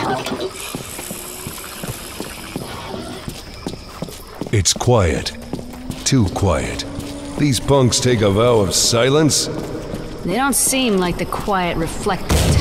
It's quiet. Too quiet. These punks take a vow of silence? They don't seem like the quiet, reflective